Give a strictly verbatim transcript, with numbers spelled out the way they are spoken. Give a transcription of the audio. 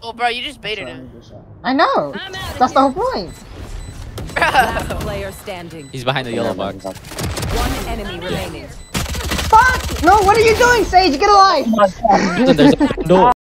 Oh, bro, you just baited him. I know. That's the whole point. Last player standing. He's behind the yellow box. One enemy remaining. Fuck! No, what are you doing, Sage? Get alive! There's a door.